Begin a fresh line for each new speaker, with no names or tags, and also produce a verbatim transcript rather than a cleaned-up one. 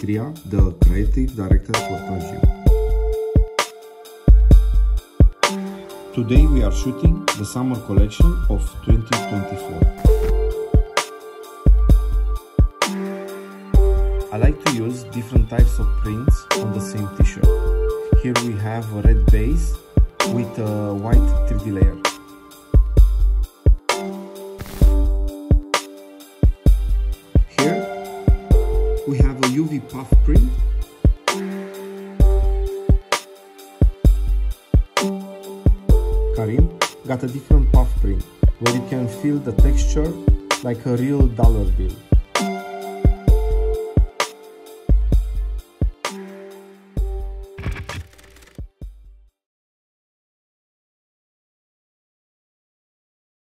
Ilya, the creative director for Tanjim. Today we are shooting the summer collection of twenty twenty-four. I like to use different types of prints on the same t-shirt. Here we have a red base with a white three D layer. Here we have a U V puff print. Karim got a different puff print where you can feel the texture like a real dollar bill.